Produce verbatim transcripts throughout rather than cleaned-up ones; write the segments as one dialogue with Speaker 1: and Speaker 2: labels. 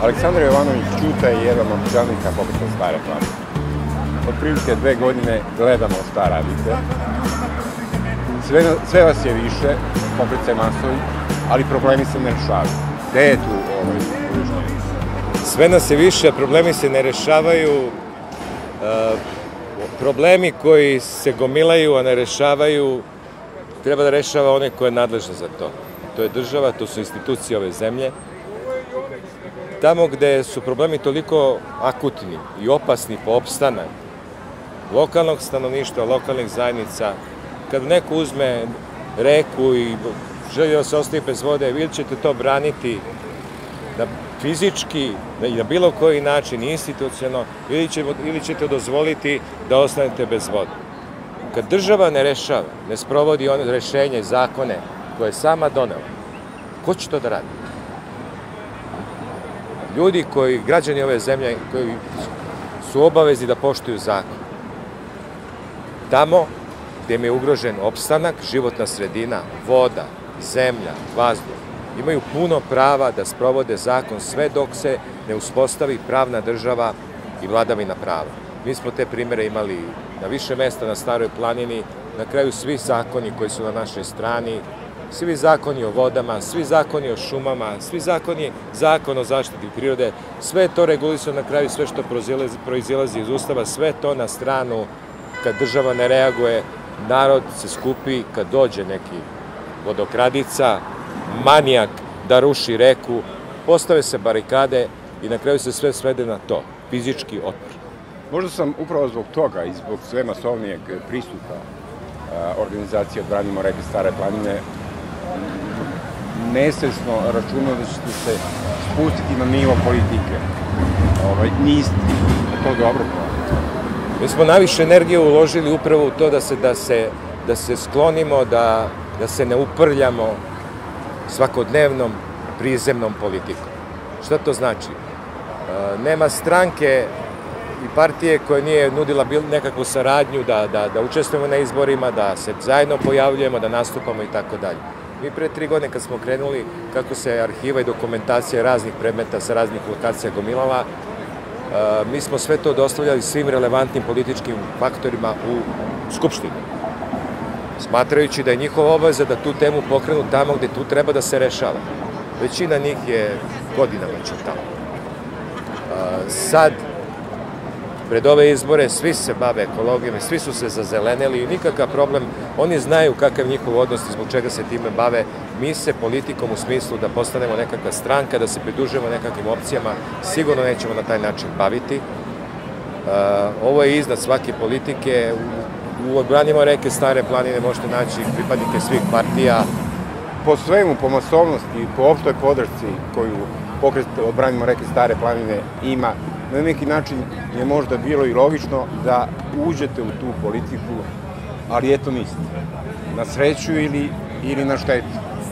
Speaker 1: Aleksandar Jovanović Ćuta je jedan od čelnika Pokreta Stare planine. Od prilike dve godine gledamo šta radite. Sve, sve vas je više, pokret se masovi, ali problemi se ne rešavaju. Gde je tu ovaj ulični?
Speaker 2: Sve nas je više, a problemi se ne rešavaju. E, problemi koji se gomilaju, a ne rešavaju, treba da rešava onaj ko je nadležan za to. To je država, to su institucije ove zemlje. Tamo gde su problemi toliko akutni i opasni po opstanak lokalnog stanovništva, lokalnih zajednica, kad neko uzme reku i želi da se ostavi bez vode, vi ćete to braniti da fizički i na bilo koji način, institucionalno, ili, će, ili ćete dozvoliti da ostanete bez vode. Kad država ne rešava, ne sprovodi one rešenje, zakone koje je sama donela, ko će to da radi? Ljudi koji, građani ove zemlje, koji su obavezni da poštuju zakon. Tamo gde im je ugrožen opstanak, životna sredina, voda, zemlja, vazduh, imaju puno prava da sprovode zakon sve dok se ne uspostavi pravna država i vladavina prava. Mi smo te primere imali na više mesta na Staroj planini, na kraju svi zakoni koji su na našoj strani, svi zakoni o vodama, svi zakoni o šumama, svi zakoni, zakon o zaštiti prirode, sve to regulisano na kraju, sve što proizilazi iz Ustava, sve to na stranu kad država ne reaguje, narod se skupi, kad dođe neki vodokradica, manijak da ruši reku, postave se barikade i na kraju se sve svede na to, fizički otpor.
Speaker 1: Možda sam upravo zbog toga i zbog sve masovnijeg pristupa organizacije Odbranimo reke Stare planine nesvesno računao da ćete se spustiti na nivo politike. Niste. Je to dobro?
Speaker 2: Mi smo najviše energije uložili upravo u to da se, da se, da se sklonimo, da, da se ne uprljamo svakodnevnom prizemnom politikom. Šta to znači? Nema stranke i partije koja nije nudila nekakvu saradnju, da, da, da učestvujemo na izborima, da se zajedno pojavljujemo, da nastupamo i tako dalje. Mi pre tri godine kad smo krenuli kako se arhiva i dokumentacija raznih predmeta sa raznih lokacija gomilala, mi smo sve to dostavljali svim relevantnim političkim faktorima u Skupštini. Smatrajući da je njihova obaveza da tu temu pokrenu tamo gde tu treba da se rešava. Većina njih je godinama već tamo. Sad, pred ove izbore, svi se bave ekologijom i svi su se zazelenili i nikakav problem. Oni znaju kakav je njihov odnos i zbog čega se time bave. Mi se politikom u smislu da postanemo nekakva stranka, da se pridružujemo nekakvim opcijama, sigurno nećemo na taj način baviti. Ovo je iznad svake politike. U Odbranimo reke Stare planine možete naći pripadnike svih partija.
Speaker 1: Po svemu, po masovnosti, po opštoj podršci koju Pokret Odbranimo reke Stare planine ima, na neki način je možda bilo i logično da uđete u tu politiku, ali eto niste. Na sreću ili, ili na štetu?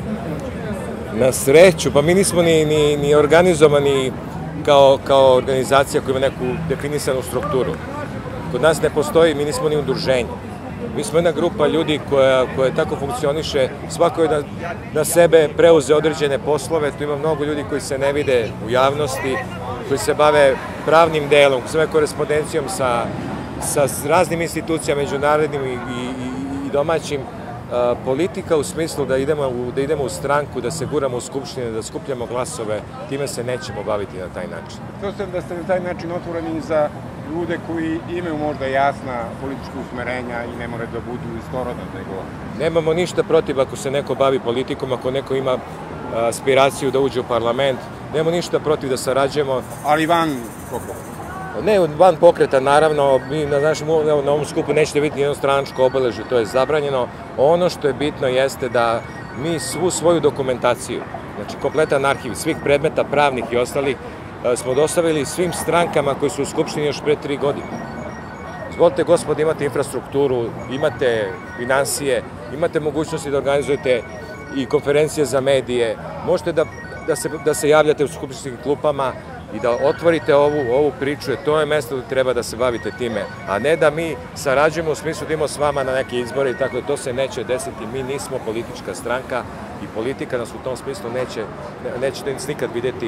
Speaker 2: Na sreću, pa mi nismo ni, ni, ni organizovani kao, kao organizacija koja ima neku definisanu strukturu. Kod nas ne postoji, mi nismo ni udruženje. Mi smo jedna grupa ljudi koja, koja tako funkcioniše, svako je na, na sebe preuze određene poslove, tu ima mnogo ljudi koji se ne vide u javnosti, koji se bave pravnim delom, sve korespondencijom sa, sa raznim institucijama, međunarodnim i, i, i domaćim. A, politika u smislu da idemo, u, da idemo u stranku, da se guramo u skupštine, da skupljamo glasove, time se nećemo baviti na taj način.
Speaker 1: To sam da ste na taj način otvoreni za ljude koji imaju možda jasna politička usmerenja i ne moraju da budu istorodna, nego...
Speaker 2: Nemamo ništa protiv ako se neko bavi politikom, ako neko ima aspiraciju da uđe u parlament, nemamo ništa protiv da sarađujemo.
Speaker 1: Ali van pokreta?
Speaker 2: Ne, van pokreta, naravno, mi na našem na ovom skupu nećete vidjeti jedno stranačko obeležje, to je zabranjeno. Ono što je bitno jeste da mi svu svoju dokumentaciju, znači kompletan arhiv svih predmeta, pravnih i ostalih, smo dostavili svim strankama koji su u Skupštini još pre tri godine. Izvolite, gospod, imate infrastrukturu, imate finansije, imate mogućnosti da organizujete i konferencije za medije, možete da, da, se, da se javljate u skupštinskim klupama i da otvorite ovu, ovu priču, jer to je mesto gde treba da se bavite time, a ne da mi sarađujemo u smislu da idemo s vama na neke izbore i tako da to se neće desiti. Mi nismo politička stranka i politika nas u tom smislu neće, nećete nas nikad vidjeti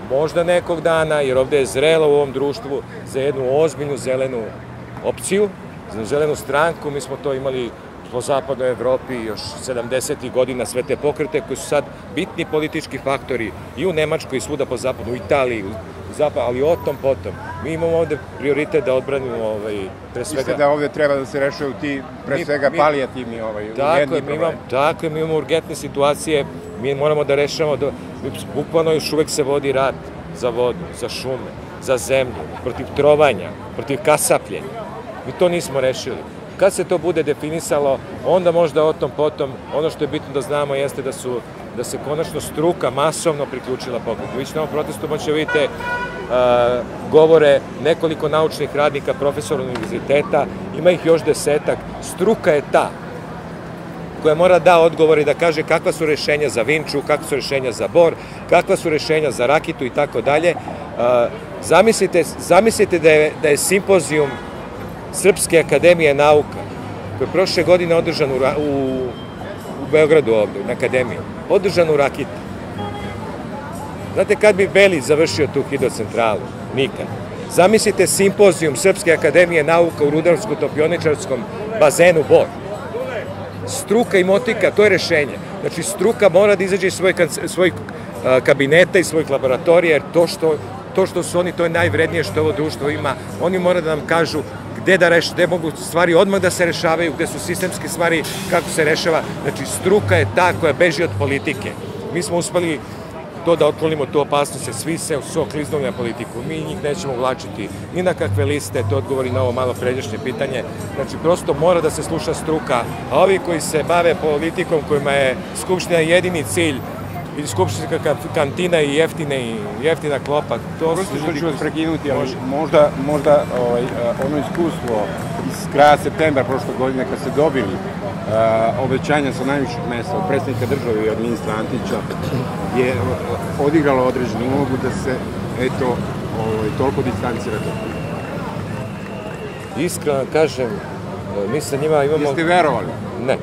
Speaker 2: možda nekog dana, jer ovde je zrelo u ovom društvu za jednu ozbiljnu zelenu opciju, za zelenu stranku. Mi smo to imali po zapadnoj Evropi još sedamdesetih godina, sve te pokrete koji su sad bitni politički faktori i u Nemačkoj i svuda po zapadu, u Italiji, u zapadu, ali o tom potom. Mi imamo ovde prioritet da odbranimo ovaj, pre svega...
Speaker 1: Mislite da ovde treba da se rešaju ti, pre svega, palijativni ovaj, urgentni problemi?
Speaker 2: Tako je, mi imamo urgentne situacije, mi moramo da rešamo, bukvalno još uvek se vodi rat za vodu, za šume, za zemlju, protiv trovanja, protiv kasapljenja. Mi to nismo rešili. Kad se to bude definisalo, onda možda o tom potom, ono što je bitno da znamo jeste da su da se konačno struka masovno priključila pokretu. Vi ćete na ovom protestu moći vidite govore nekoliko naučnih radnika, profesora univerziteta, ima ih još desetak. Struka je ta koja mora da odgovore i da kaže kakva su rešenja za Vinču, kakva su rešenja za Bor, kakva su rešenja za Rakitu i tako dalje. Zamislite da je, da je simpozijum Srpske akademije nauka, koji je prošle godine održan u, u, u Beogradu ovde, na akademiji, održan u Rakiti. Znate kad bi Belić završio tu hidrocentralu? Nikad. Zamislite simpozijum Srpske akademije nauka u rudarsko-topioničarskom bazenu Bor. Struka i motika, to je rešenje. Znači, struka mora da izađe iz svojih svoj kabineta i svojih laboratorija, jer to što, to što su oni, to je najvrednije što ovo društvo ima. Oni mora da nam kažu gde da reš, gde mogu stvari odmah da se rešavaju, gde su sistemske stvari, kako se rešava. Znači, struka je ta koja beži od politike. Mi smo uspeli to da otklonimo tu opasnost, svi se su okliznuli na politiku. Mi njih nećemo uvlačiti ni na kakve liste, to odgovori na ovo malo pređašnje pitanje. Znači, prosto mora da se sluša struka, a ovi koji se bave politikom, kojima je Skupština jedini cilj, i skupštinska kantina i jeftine i jeftina klopa, to su ljudi
Speaker 1: koji su prekinuti, ali možda, možda ovaj, ono iskustvo iz kraja septembra prošle godine kad ste dobili uh, obećanja sa najviših mesta od predsjednika države i od ministra Antića je odigralo određenu ulogu da se eto ovaj, toliko distancira to.
Speaker 2: Iskreno kažem, mi sa njima imamo...
Speaker 1: Jeste verovali?
Speaker 2: Ne.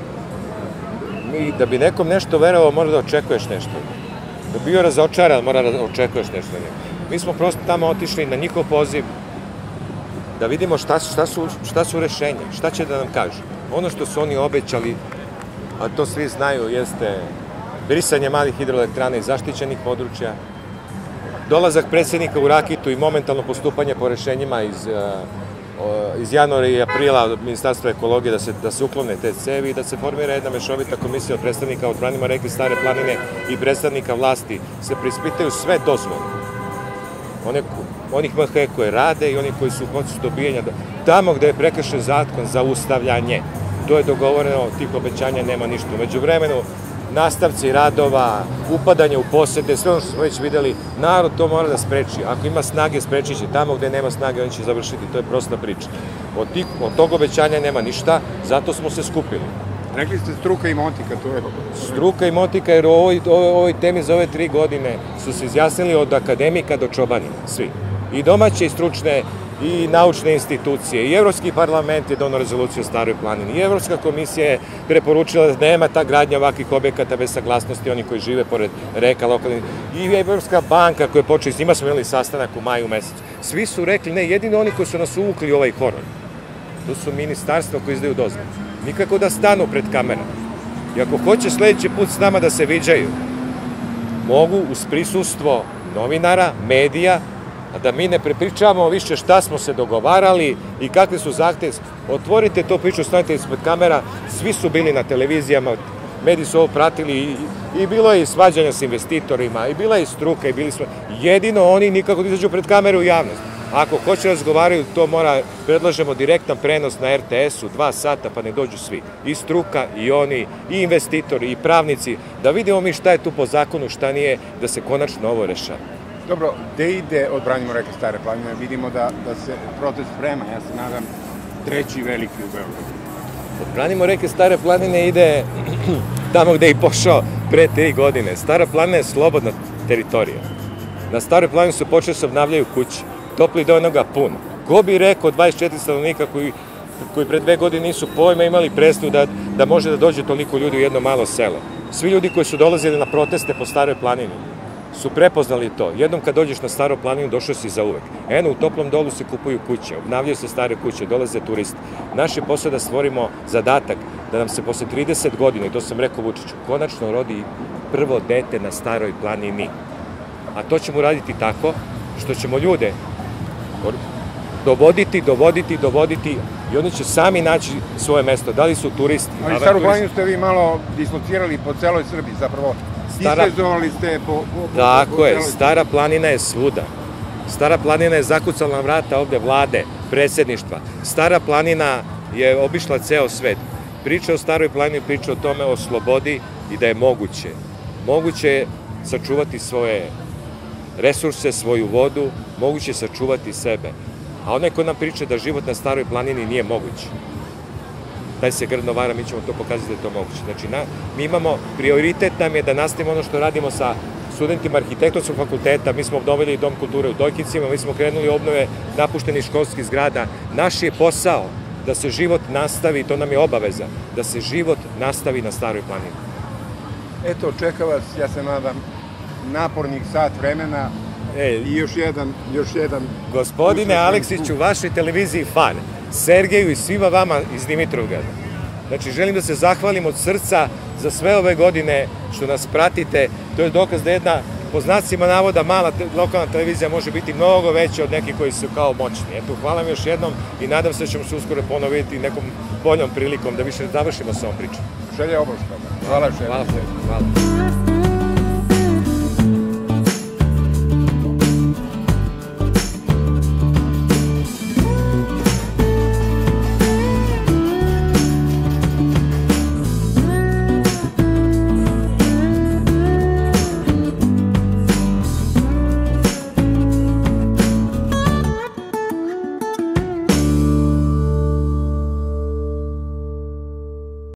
Speaker 2: Mi, da bi nekom nešto verovao, mora da očekuješ nešto. Da bi bio razočaran, mora da očekuješ nešto. Mi smo prosto tamo otišli na njihov poziv da vidimo šta, šta, su, šta su rešenja, šta će da nam kažu. Ono što su oni obećali, a to svi znaju, jeste brisanje malih hidroelektrana i zaštićenih područja, dolazak predsjednika u Rakitu i momentalno postupanje po rešenjima iz... iz januara i aprila od Ministarstva ekologije da se, da se uklone te cevi i da se formira jedna mešovita komisija od predstavnika odbranimo reke Stare planine i predstavnika vlasti, se preispitaju sve dozvole. One, onih M H koje rade i oni koji su u procesu dobijanja. Tamo gde je prekršen zakon za ustavljanje, to je dogovoreno, tih obećanja nema ništa. Umeđu vremenu, nastavci radova, upadanje u posede, sve ono što smo već videli, narod to mora da spreči. Ako ima snage, sprečit će. Tamo gde nema snage, on će završiti. To je prosta priča. Od, tih, od tog obećanja nema ništa, zato smo se skupili.
Speaker 1: Rekli ste struka i motika, to je...
Speaker 2: Struka i motika, jer u ovoj, ovoj temi za ove tri godine su se izjasnili od akademika do čobanina, svi. I domaće i stručne i naučne institucije, i Evropski parlament je donao rezoluciju o Staroj planini, i Evropska komisija je preporučila da nema ta gradnja ovakvih objekata bez saglasnosti onih koji žive pored reka, lokalnih, i Evropska banka koja je počela, s njima smo imali sastanak u maju mesecu. Svi su rekli, ne, jedino oni koji su nas uvukli u ovaj horor, to su ministarstva koji izdaju dozvolu. Nikako da stanu pred kamerom. I ako hoće sledeći put s nama da se viđaju, mogu uz prisustvo novinara, medija, a da mi ne prepričavamo više šta smo se dogovarali i kakve su zahteve. Otvorite to priču, stanite ispred kamera, svi su bili na televizijama, mediji su ovo pratili i, i bilo je i svađanja s investitorima, i bila je i struka, i bili smo... Jedino oni nikako da izađu pred kameru u javnost. Ako hoće razgovaraju, to mora, predlažemo direktan prenos na R T S-u, dva sata, pa ne dođu svi. I struka, i oni, i investitori, i pravnici, da vidimo mi šta je tu po zakonu, šta nije, da se konačno ovo rešava.
Speaker 1: Dobro, gde ide odbranimo reke Stare planine? Vidimo da, da se protest sprema, ja se nadam, treći veliki u Beogradu.
Speaker 2: Odbranimo reke Stare planine ide tamo gde je i pošao pre tri godine. Stara planina je slobodna teritorija. Na Staroj planini su počeli se obnavljaju kuće. Topli do onoga pun. Ko bi rekao dvadeset četiri stanovnika koji, koji pre dve godine nisu pojma imali predstavu da, da može da dođe toliko ljudi u jedno malo selo. Svi ljudi koji su dolazili na proteste po Staroj planini. su prepoznali to. Jednom kad dođeš na Staru planinu, došao si za uvek. Eno, u Toplom Dolu se kupuju kuće, obnavljaju se stare kuće, dolaze turisti. Naš je posao da stvorimo zadatak da nam se posle trideset godina, i to sam rekao Vučiću, konačno rodi prvo dete na Staroj planini. A to ćemo raditi tako što ćemo ljude dovoditi, dovoditi, dovoditi i oni će sami naći svoje mesto. Da li su turisti?
Speaker 1: Ali Staru planinu ste vi malo dislocirali po celoj Srbiji, zapravo disperzovali ste po...
Speaker 2: Tako je, Stara planina je svuda. Stara planina je zakucala na vrata ovde vlade, predsjedništva. Stara planina je obišla ceo svet. Priča o Staroj planini, priča o tome, o slobodi i da je moguće. Moguće je sačuvati svoje resurse, svoju vodu, moguće je sačuvati sebe. A onaj ko nam priča da život na Staroj planini nije moguć, taj se grdno vara, mi ćemo to pokazati da je to moguće. Znači, na, mi imamo, prioritet nam je da nastavimo ono što radimo sa studentima arhitektonskog fakulteta, mi smo obnovili Dom kulture u Dojkicima, mi smo krenuli obnove napuštenih školskih zgrada. Naš je posao da se život nastavi, to nam je obaveza, da se život nastavi na Staroj planini.
Speaker 1: Eto, čeka vas, ja se nadam, napornih sat vremena i još jedan... još jedan.
Speaker 2: Gospodine Aleksiću, vašoj televiziji fan, Sergeju i svima vama iz Dimitrovgrada. Znači, želim da se zahvalim od srca za sve ove godine što nas pratite. To je dokaz da jedna, po znacima navoda, mala lokalna televizija može biti mnogo veća od nekih koji su kao moćni. Eto, hvala vam još jednom i nadam se da ćemo se uskoro ponoviti nekom boljom prilikom da više završimo sa ovom pričom.
Speaker 1: Želja oboška. Hvala še.
Speaker 2: Hvala. Hvala.